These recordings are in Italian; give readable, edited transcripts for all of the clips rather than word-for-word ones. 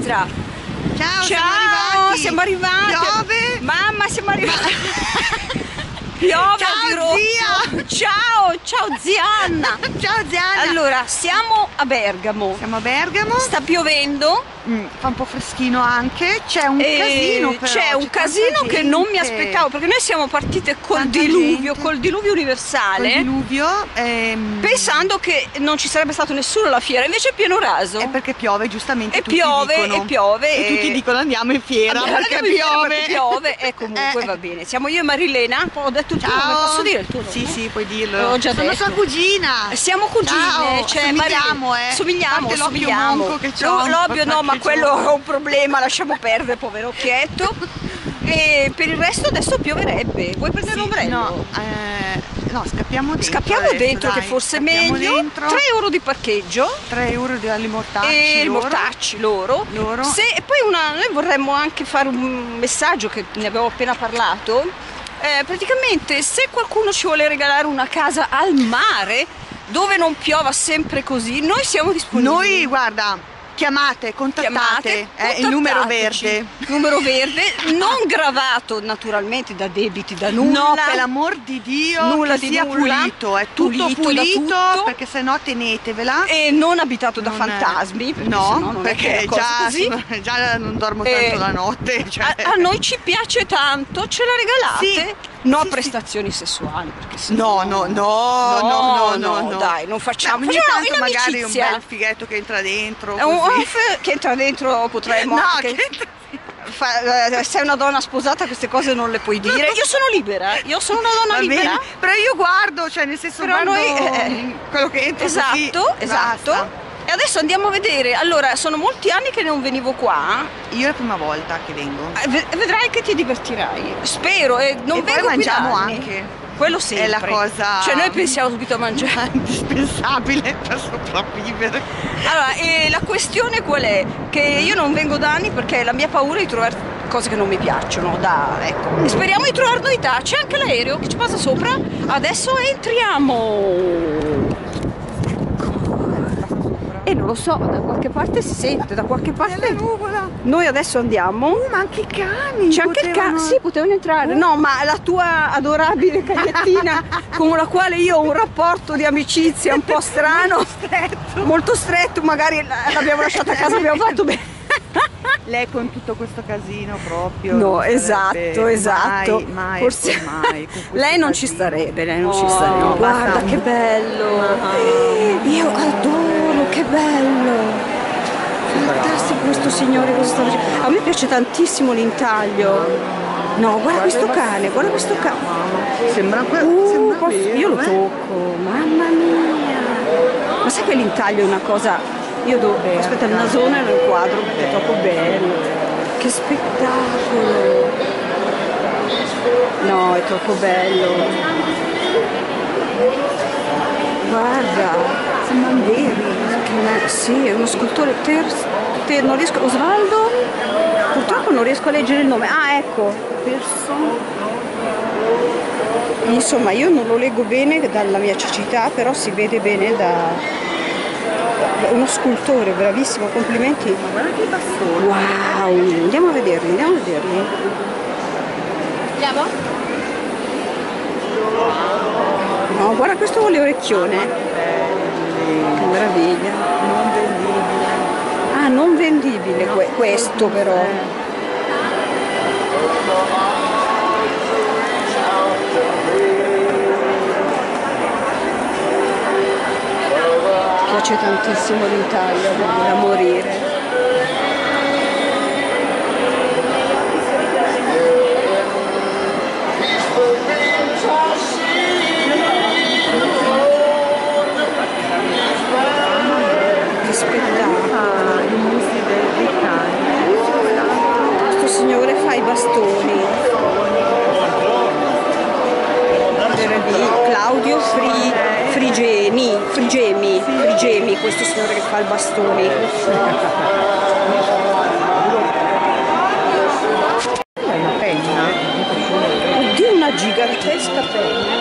Petra. Ciao, Ciao, siamo arrivati. Piove? Mamma, siamo arrivati. Piove Ciao, di rotto. Ciao, ciao zia Anna. Ciao zia Anna. Allora, siamo a Bergamo. Siamo a Bergamo. Sta piovendo. Fa un po' freschino anche. C'è un casino però. C'è un casino che non mi aspettavo, perché noi siamo partite col diluvio universale. Col diluvio. Pensando che non ci sarebbe stato nessuno alla fiera, invece è pieno raso. È perché piove, giustamente. E piove, dicono. e piove. E tutti dicono andiamo in fiera perché piove. Piove, e comunque va bene. Siamo io e Marilena. Ho detto il tuo nome, posso dire il tuo nome? Sì, sì, puoi dirlo. L'ho già Sono detto. sua cugina. Siamo cugine. Ciao, somigliamo, Somigliamo, Parte l'occhio somigliamo. monco che c'ho. L'obbio no, ma quello è un problema, lasciamo perdere, povero occhietto. E per il resto adesso pioverebbe. Vuoi prendere l'ombrello? No, scappiamo dentro. Scappiamo adesso, dentro, dai, che forse è scappiamo meglio. dentro. 3 euro di parcheggio. 3 euro dagli mortacci. E i loro. mortacci loro. E poi noi vorremmo anche fare un messaggio che ne avevo appena parlato. Praticamente, se qualcuno ci vuole regalare una casa al mare dove non piova sempre così, noi siamo disponibili. Noi, guarda, chiamate, contattate, il numero verde. Numero verde, non gravato naturalmente da debiti, da nulla. No, per l'amor di Dio, nulla che di sia nulla. pulito, è tutto pulito, da tutto. perché sennò tenetevela. E non abitato da fantasmi. No, perché già non dormo tanto la notte. Cioè. A noi ci piace tanto, ce la regalate? Sì. No, prestazioni sessuali, perché sennò... No, dai, non facciamo. Ogni tanto in magari amicizia. un bel fighetto che entra dentro. Che entra dentro potremmo anche... sei una donna sposata, queste cose non le puoi dire. Io sono libera, io sono una donna libera. Bene. Però io guardo, cioè nel senso però guardo noi, quello che entra esatto. Basta. E adesso andiamo a vedere. Allora, sono molti anni che non venivo qua. Io è la prima volta che vengo. Vedrai che ti divertirai. Spero. Non e vengo poi mangiamo qui da anni. Anche. Quello sempre. È la cosa... Cioè noi pensiamo subito a mangiare. Indispensabile per sopravvivere. Allora, la questione qual è? Che io non vengo da anni perché la mia paura è di trovare cose che non mi piacciono. Ecco. E speriamo di trovare novità. C'è anche l'aereo che ci passa sopra. Adesso entriamo. E non lo so, da qualche parte si sente, da qualche parte. Nuvola. Noi adesso andiamo. Ma anche i cani. C'è anche il cane. Sì, potevano entrare. No, ma la tua adorabile cagnettina con la quale io ho un rapporto di amicizia un po' strano, molto stretto, magari l'abbiamo lasciata a casa, abbiamo fatto bene. Lei con tutto questo casino proprio. No, esatto. Mai, forse mai lei non ci starebbe, No, guarda che bello. Io adoro, che bello. Fantastico questo signore, a me piace tantissimo l'intaglio. No, guarda questo cane, guarda questo cane. Sembra io lo tocco, mamma mia. Ma sai che l'intaglio è una cosa. Aspetta, il nasone nel quadro perché è troppo bello. Che spettacolo! No, è troppo bello. Guarda, sembra veri. Sì, è uno scultore non riesco. Osvaldo? Purtroppo non riesco a leggere il nome. Ah, ecco. Insomma, io non lo leggo bene dalla mia cecità, però si vede bene da. Uno scultore bravissimo, complimenti. Ma guarda che bastone. Wow, andiamo a vederli. Andiamo? No, guarda questo con le orecchione. Che meraviglia. Non vendibile. Ah, non vendibile questo però. Mi piace tantissimo l'Italia, da morire. Che spettacolo! I musi dei cani. Questo signore fa i bastoni. Claudio Frigemi, questo signore che fa i bastoni. È una penna. Oddio, una gigantesca penna.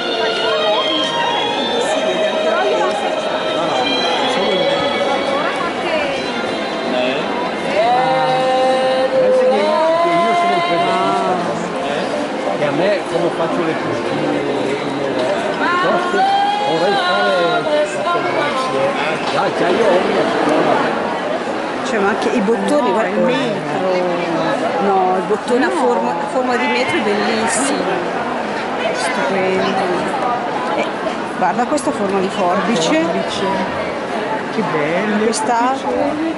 faccio le costine, vorrei fare già io ho una scuola. Cioè, ma anche i bottoni, guarda, il metro. No, il bottone a forma di metro è bellissimo. Stupendo. Guarda questa forma di forbice. Che bello. Quest'altro.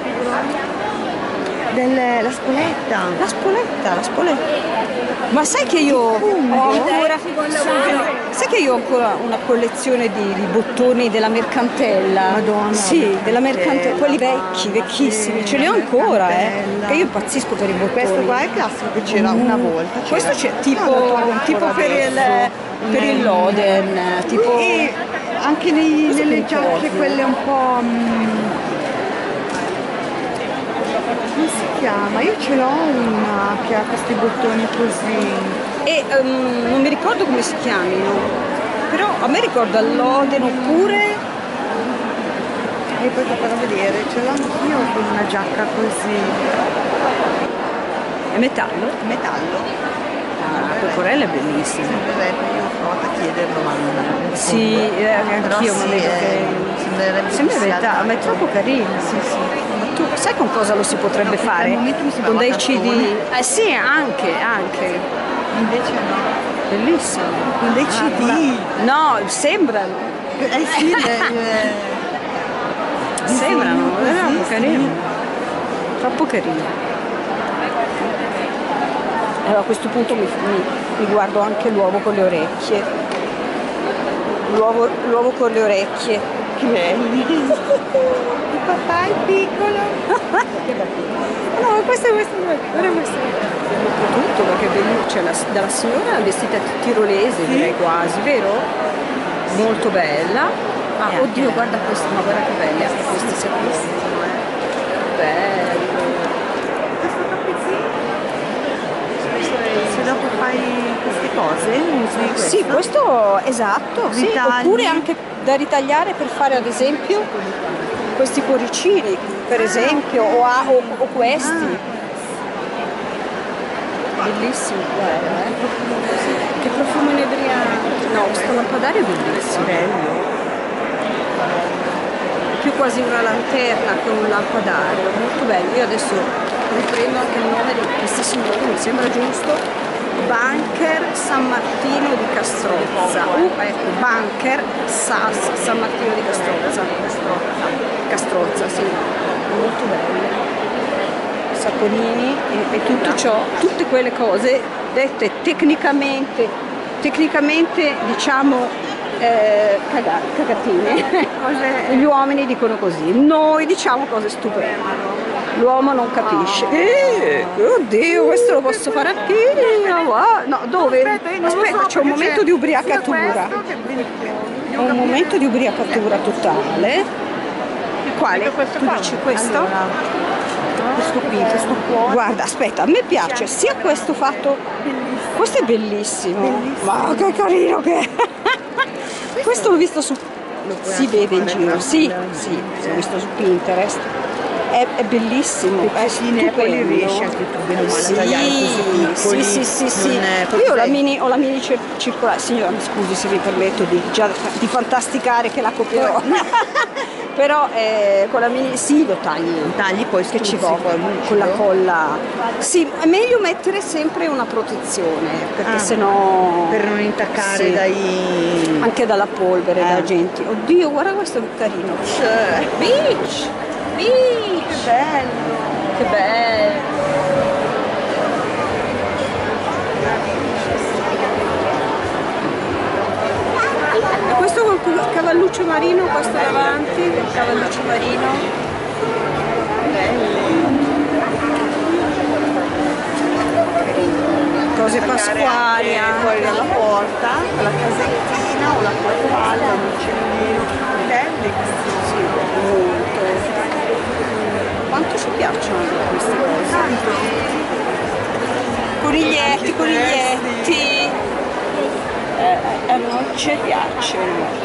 La spoletta. La spoletta. Ma sai che io ho ancora, sai che io ho ancora una collezione di bottoni della Mercantella? Madonna. Sì, della Mercantella, quelli vecchi, vecchissimi, ce li ho ancora, che io impazzisco per i bottoni. Questo qua è il classico che c'era una volta. Questo c'è tipo per il Loden, tipo. E anche nelle giacche quelle un po'. Come si chiama? Io ce l'ho una che ha questi bottoni così. E non mi ricordo come si chiamino, però a me ricorda l'Oden oppure. E poi ti farò vedere, ce l'ho anch'io con una giacca così. È metallo? Metallo. Ah, Pecorella è bellissima. Io ho provato a chiederlo, ma non Sì, anch'io, ma vedo che sembra verità, ma è troppo carina. Sì, sì. Ma tu sai con cosa lo si potrebbe fare? Al momento mi Con dei cartone. CD? Sì, anche. Invece no. Bellissimo. Con dei CD. No, sembrano. Sì, Sembrano, così, troppo sì. carino. Troppo carino. Allora a questo punto mi guardo anche l'uovo con le orecchie. L'uovo con le orecchie. Che belli. Il papà è piccolo. No, questo è tutto perché è bellissimo. Cioè, dalla signora vestita tirolese, direi quasi, vero? Molto bella. Ah, oddio, guarda questa, ma guarda che bella anche questi servizi. Bello. Se dopo fai queste cose usi questo? Sì, questo esatto, sì. Ritagli. Oppure anche da ritagliare per fare ad esempio questi cuoricini, per esempio, o questi. Bellissimo, guarda, che profumo inebriante. No, questo lampadario è bellissimo. Bello. Più quasi una lanterna che un lampadario, molto bello. Io adesso riprendo anche il nome di questi signori, mi sembra giusto. Bunker San Martino di Castrozza. Ecco, Bunker SAS San Martino di Castrozza. Castrozza, sì, molto bello. Saponini e tutto ciò, tutte quelle cose dette tecnicamente diciamo cagatine. Gli uomini dicono così, noi diciamo cose stupende. L'uomo non capisce. Oddio, questo lo posso fare anch'io. No, dove? Aspetta, c'è un momento di ubriacatura. Un momento di ubriacatura totale. Quale? Tu dici questo? Questo qua. Guarda, aspetta, a me piace sia questo fatto. Questo è bellissimo. Ma che carino che è. Questo l'ho visto su. Si vede in giro. Sì, l'ho visto su Pinterest. È bellissimo, è stupendo. Riesci anche tu bene o male a tagliare così piccoli. Sì. Io ho la mini circolare. Signora, mi scusi se mi permetto di fantasticare che la copierò. Però con la mini lo tagli Poi che ci vuole con la colla. Sì, è meglio mettere sempre una protezione perché sennò per non intaccare dai anche dalla polvere, da agenti. Oddio, guarda questo è carino. Beach! Che bello! Questo col cavalluccio marino, questo davanti, il cavalluccio marino. Cose pasquali fuori dalla porta, la casettina o la farfalla, un uccellino. Belli questi. Molto. Quanto ci piacciono queste cose? Coniglietti. A noi ci piacciono.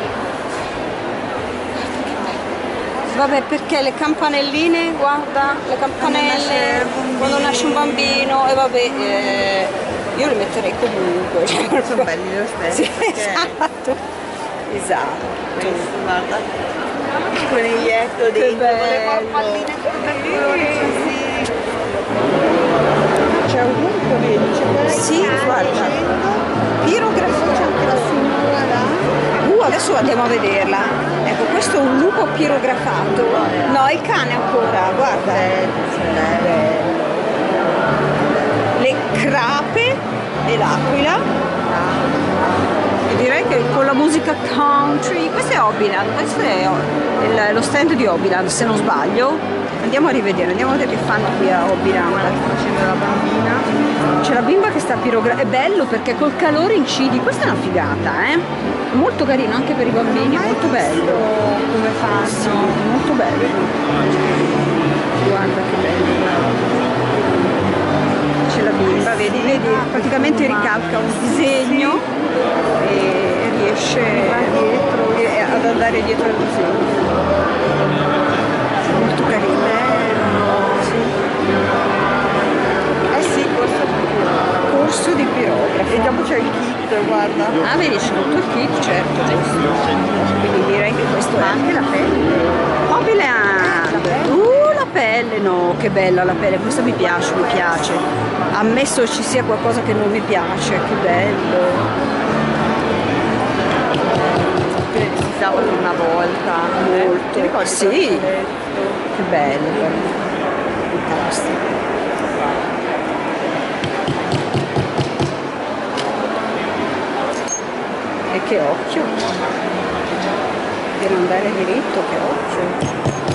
Vabbè, perché le campanelline, guarda, le campanelle quando nasce un bambino e vabbè, Io li metterei comunque. Cioè, Sono belli lo stesso. sì, esatto. Esatto. Questo, guarda. Il coniglietto dentro con le farfalline così. C'è ovunque, vedi? C'è quella Sì, guarda. Pirografia. C'è anche la signora là. Adesso andiamo a vederla. Ecco, questo è un lupo pirografato. No, il cane ancora, guarda. Le crape e l'aquila. E direi che con la musica country, questo è Hobbyland, questo è lo stand di Hobbyland se non sbaglio. Andiamo a rivedere, andiamo a vedere che fanno qui a Hobbyland. Facendo la bambina. C'è la bimba che sta pirografando, è bello perché col calore incidi, questa è una figata, molto carino anche per i bambini, è molto bello. Come fanno? Sì, molto bello. Guarda che bello. C'è la bimba, vedi, praticamente ricalca un disegno e riesce ad andare dietro al disegno. Molto carino. Sì, Corso di pirografo. e dopo c'è il kit, guarda. Ah, vedi, c'è tutto il kit, certo, giusto. Quindi direi che questo è Anche la pelle. la pelle, no, che bella la pelle, questa mi piace, mi piace. Ammesso ci sia qualcosa che non mi piace, che bello. Che si usava una volta. Molto. Ti ricordi Sì. Che bello, fantastico. E che occhio. Per andare diritto, che occhio.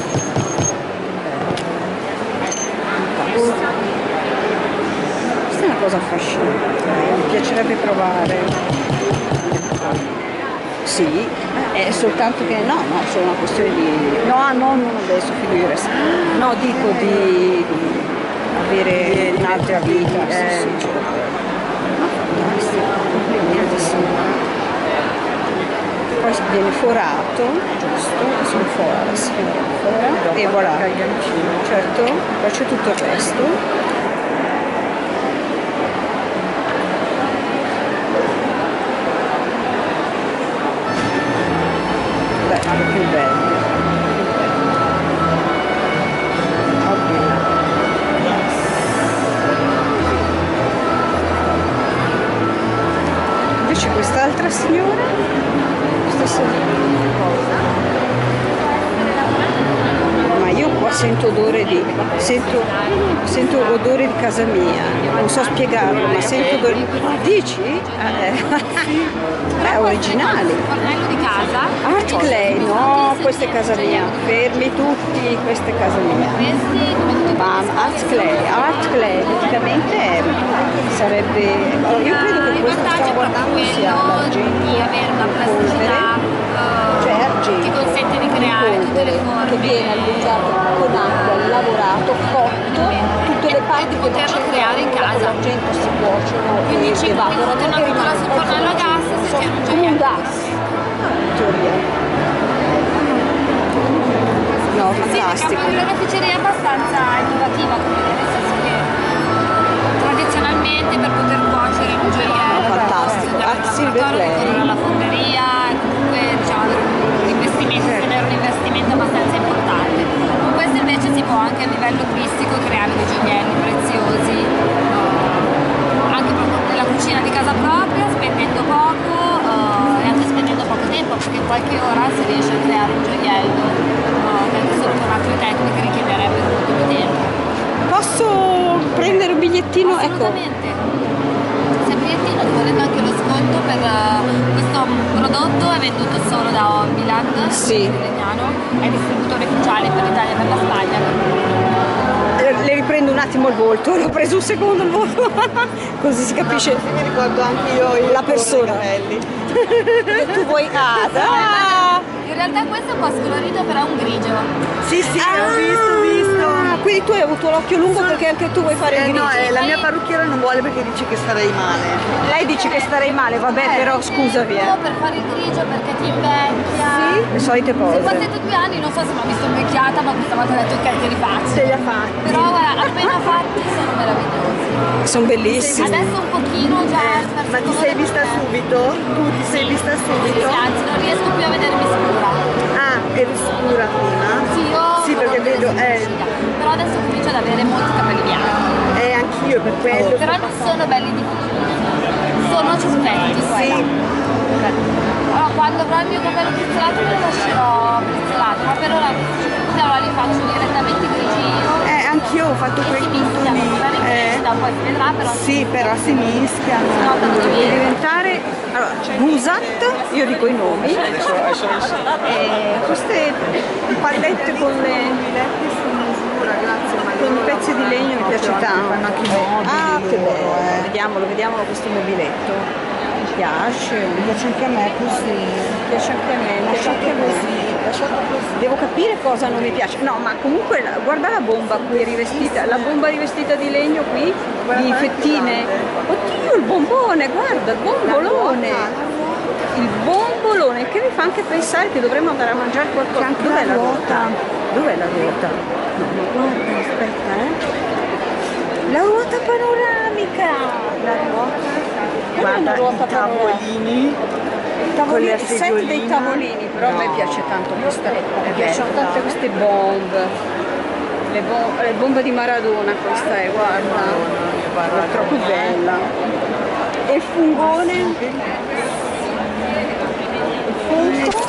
Questa è una cosa affascinante, mi piacerebbe provare. Sì, è soltanto che no, solo una questione di. No, non adesso, figurati. No, dico di avere un'altra vita. Sì, sì, fantastico, complimenti signora. Poi viene forato, giusto? Sono fora, si fora e voilà. Certo, poi c'è tutto il resto. Più bello, invece quest'altra signora, ma io qua sento odore di casa mia, non so spiegarlo, ma sento odore. Dici? È originale. Fornello di casa. Art Clay, no, questa è casa mia, fermi tutti, questa è casa mia. Ma Art Clay praticamente sarebbe, io credo che Il questo vantaggio stiamo è proprio guardando sia quello l'argento di avere una in polvere, plasticità cioè argento che consente di creare in tutte le polvere, forme che viene allungato con acqua, lavorato, cotto, tutte le parti di che poterlo creare in casa. l'argento si cuociono Quindi e 5 evaporano minuti, una e piccola rimane sul fornello a gas e si tiene un come un gioiello. gas. In teoria. No, Sì, perché è fantastico. una oreficeria abbastanza innovativa, come dire, nel senso che tradizionalmente per poter cuocere un gioiello Fantastico. Art Silver Clay. con la fonderia e comunque diciamo avere un investimento, tenere un investimento abbastanza importante. Con questo invece si può anche a livello turistico creare dei gioielli preziosi, anche proprio nella cucina di casa propria, spendendo poco e anche spendendo poco tempo, perché in qualche ora si riesce a creare un gioiello che anche solo con altre tecniche richiederebbe molto più tempo. Posso prendere un bigliettino? Ecco. Assolutamente. Se il bigliettino ti volete anche lo sconto per questo prodotto è venduto solo da Hobbyland, Sì. di Legnano, è distributore ufficiale per l'Italia e per la Spagna. Le riprendo un attimo il volto, l'ho preso un secondo il volto, così si capisce Mi ricordo anche io la persona. capelli. Che tu vuoi. In realtà questo è un po' scolorito, però è un grigio. Sì, ho visto. Quindi tu hai avuto l'occhio lungo perché anche tu vuoi fare il grigio. No, la mia parrucchiera non vuole perché dice che starei male. Lei dice che starei male, vabbè, però scusami. No, per fare il grigio perché ti invecchia. Sì, le solite Se cose. passate 2 anni, non so se mi ha visto invecchiata, ma questa volta ho detto ok, te li faccio. Se li ha fatti. Però guarda, appena fatti sono meravigliosi. Sono bellissimi. Adesso un pochino già Ma ti sei vista subito? Tu ti sei vista subito? Sì, anzi non riesco più a vedermi scura. Ah, eri scura prima? Sì, io Sì, perché sono vedo, lucida, però adesso comincio ad avere molti capelli bianchi. anch'io per quello. Però non sono belli diffusi. Sono ciuffetti quella. Allora, quando avrò il mio capello brizzolato me lo lascerò brizzolato, ma per ora allora li faccio direttamente grigino. Anch'io ho fatto quei puntini. Poi si vedrà, però Sì, però si mischiano. si nota che Deve viene. diventare Gusat, io dico i nomi, queste pallette con i pezzi di legno mi piace tanto. Ah, che bello, vediamolo questo mobiletto. Mi piace Anche a me così. mi piace anche a me, mi piace anche a me. Lasciato così. Devo capire cosa non mi piace. No, ma comunque guarda la bomba qui rivestita, la bomba rivestita di legno qui, di fettine. Oddio, il bombone, guarda, il bombolone. Il bombolone, che mi fa anche pensare che dovremmo andare a mangiare qualcosa. Dov'è la ruota? Dov'è la ruota? No, ma guarda, aspetta, La ruota panoramica! La ruota? Guarda, ruota i tavolini. Tavolini, con le il set dei seggiolini. tavolini, però a me piace tanto questa, mi piacciono tante queste bombe, le bombe di Maradona questa è, guarda, è troppo bella. E il fungone? Il fungo?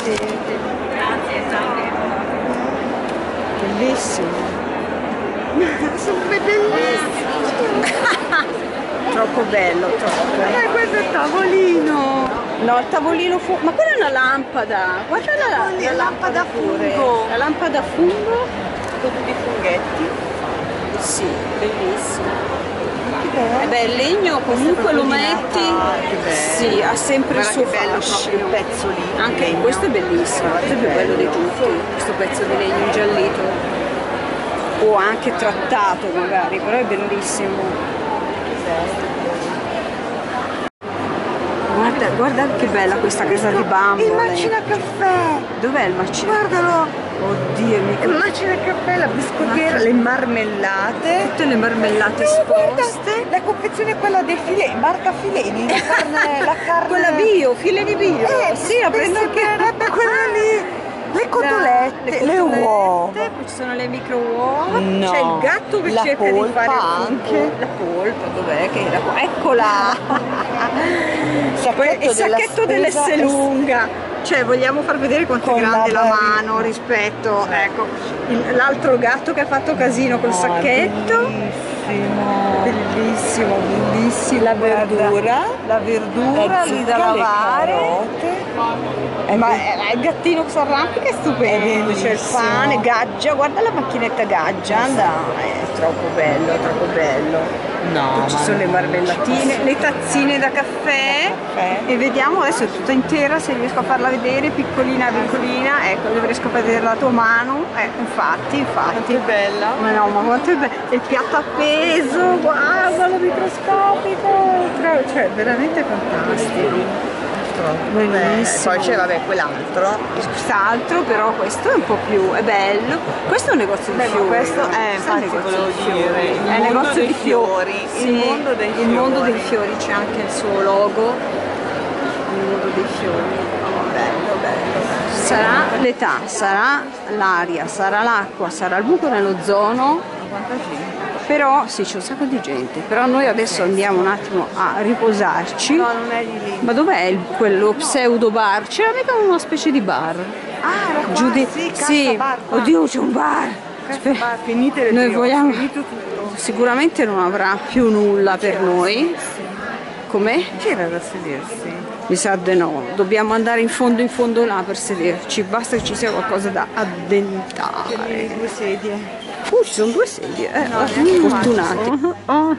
Bellissimo. Sono bellissimi. Troppo bello, troppo. Questo è il tavolino. No, il tavolino ma quella è una lampada, guarda la lampada pure. fungo. La lampada a fungo, Con tutti i funghetti. sì, bellissimo. E beh, il legno comunque lo metti, sì, ha sempre il Guarda suo che bello fascino. proprio il pezzo lì. Anche legno. questo è bellissimo, questo è il più bello di tutti, questo pezzo di legno ingiallito. O anche trattato magari, però è bellissimo. Guarda che bella questa casa di Il bambole. macina caffè. Dov'è il macina? Guardalo. Oddio, Il macina caffè, la biscottiera, le marmellate. tutte le marmellate Guarda, esposte. la confezione è quella dei fileni, marca Fileni, la carne. Quella bio, file di bio. Sì, la prendo anche quella lì. Le cotolette, le uova. Poi ci sono le micro uova. No. C'è il gatto che La cerca di polpa fare anche. La polpa, dov'è che eccola! Il sacchetto dell'Esselunga. Cioè, vogliamo far vedere quanto è Con grande la la barriga. mano rispetto, ecco, l'altro gatto che ha fatto casino col sacchetto. Bellissimo, bellissimo. La verdura lì da lavare. Ma il gattino che si arrampica è stupendo, c'è il pane, gaggia, guarda la macchinetta gaggia, dai, è troppo bello, troppo bello. No, Ci sono le marmellatine, le tazzine da caffè e vediamo adesso è tutta intera se riesco a farla vedere, piccolina piccolina, ecco, dove riesco a vedere la tua mano, infatti. Che bella. Ma no, ma quanto è bello, il piatto appeso, guardalo microscopico, cioè veramente fantastico. Bellissimo. Poi c'è quell'altro. Quest'altro però questo è un po' più, è bello. Questo è un negozio di fiori. Questo è Questo un infatti negozio volevo di fiori. dire, il È un mondo negozio dei di fiori. fiori, il mondo dei Il mondo fiori. dei fiori, c'è anche il suo logo. Il mondo dei fiori. Bello, bello. Sarà l'età, sarà l'aria, sarà l'acqua, sarà il buco nell'ozono. Però sì, c'è un sacco di gente, però noi adesso andiamo un attimo a riposarci. No, non è di lì. Ma dov'è quello pseudo bar? C'era mica una specie di bar? Ah, era qua, Giù di... sì, bar, qua. Oddio, c'è un bar! Bar, finite le Noi trio, vogliamo... finito tutto. Sicuramente non avrà più nulla per noi. Com'è? C'era da sedersi. Mi sa di no, dobbiamo andare in fondo là per sederci, basta che ci sia qualcosa da addentare. Due sedie. Ci sono due sedie, fortunati.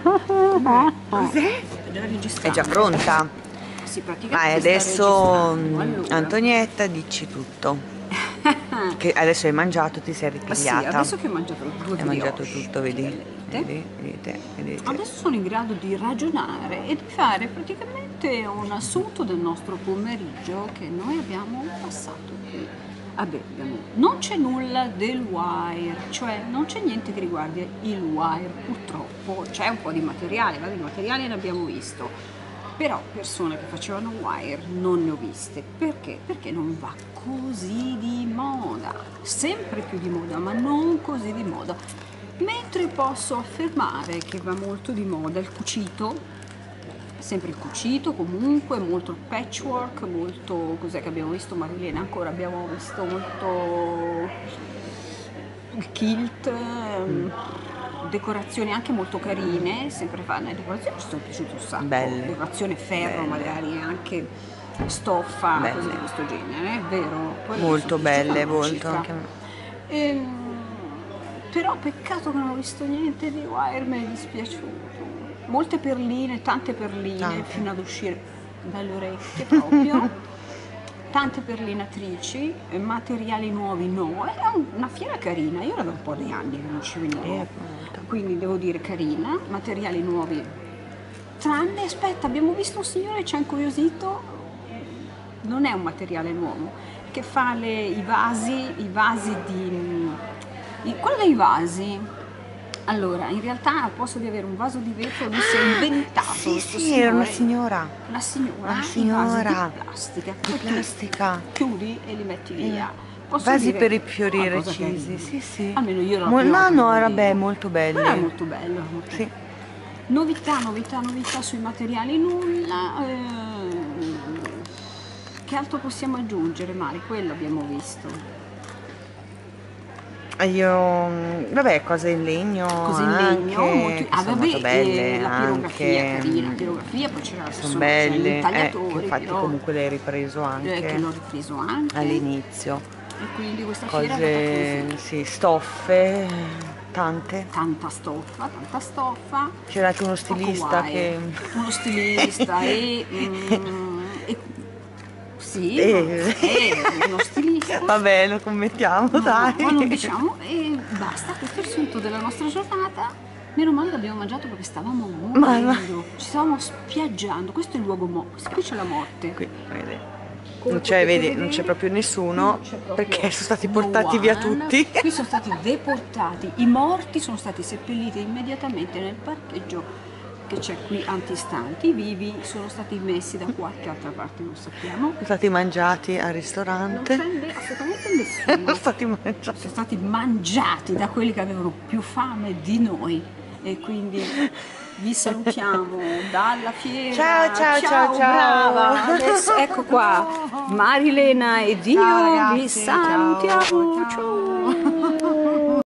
Cos'è? È già pronta? Sì, praticamente Vai, sta adesso registrando. Allora. Antonietta dici tutto. Che adesso hai mangiato, ti sei Sì, ripigliata. adesso che ho mangiato due Hai mangiato brioche, tutto, vedi? vedete? Vedete. Adesso sono in grado di ragionare e di fare praticamente un assunto del nostro pomeriggio che noi abbiamo passato qui Vabbè, non c'è nulla del wire, cioè non c'è niente che riguardi il wire, purtroppo. C'è un po' di materiale, vabbè, il materiale ne abbiamo visto, però persone che facevano wire non ne ho viste. Perché? Perché non va così di moda, sempre più di moda, ma non così di moda. Mentre posso affermare che va molto di moda il cucito, sempre il cucito, comunque molto il patchwork, molto, cos'è che abbiamo visto Marilena ancora, abbiamo visto molto il kilt, decorazioni anche molto carine, sempre fanno le decorazioni, ci sono piaciute un sacco, Belle. decorazione ferro, Belle. magari anche stoffa, Belle. cose di questo genere, è vero? Poi Molto mi sono piaciute belle, una molto cifra. anche a me. Però peccato che non ho visto niente di wire, mi è dispiaciuto. Molte perline, tante perline, Tante. fino ad uscire dalle orecchie proprio. Tante perlinatrici, materiali nuovi no, era una fiera carina, io era da un po' di anni che non ci venivo, molto. quindi devo dire carina, materiali nuovi. Tranne, aspetta, abbiamo visto un signore che ci ha incuriosito, non è un materiale nuovo, che fa i vasi quello dei vasi. Allora, in realtà al posto di avere un vaso di vetro lui si è inventato Sì, questo sì, era una signore. signora. Una signora, Una i signora. vasi di plastica. Di plastica. Chiudi e li metti via. Posso Vasi dire, per i fiori una cosa recisi, carina. sì, sì. Almeno io ero la No, prima volta no, che era lo vedevo. molto belli. Era molto bello. Molto Sì. Novità sui materiali nulla. Che altro possiamo aggiungere, Mari? Quello abbiamo visto. Io, vabbè, cose in legno, Così in legno, anche, che sono molto belle, la pirografia anche, carina, la pirografia, poi c'era sono belle, gli intagliatori, che infatti però, comunque l'hai ripreso che anche l'ho ripreso anche, all'inizio. e quindi questa fiera è andata Cose, così. sì, stoffe, tante. Tanta stoffa, C'era anche uno poco stilista wire. che... Uno stilista e sì, uno stilista. Vabbè, lo commentiamo, No, dai. ma non diciamo, e basta, questo è il sunto della nostra giornata. Meno male che abbiamo mangiato perché stavamo morendo, ci stavamo spiaggiando, questo è il luogo qui c'è la morte. Qui, vedi. Come Non c'è, potete vedi, vedere, non c'è proprio nessuno, non c'è proprio perché sono stati no portati via one. tutti. Qui sono stati deportati, i morti sono stati seppelliti immediatamente nel parcheggio che c'è qui antistanti, i vivi sono stati messi da qualche altra parte, non sappiamo. Sono stati mangiati al Non ristorante. prende assolutamente nessuno. Sono stati mangiati. Sono stati mangiati da quelli che avevano più fame di noi, e quindi vi salutiamo dalla fiera. Ciao. Brava. Adesso ecco qua Marilena ed io Ciao, ragazzi, vi salutiamo. ciao. Ciao.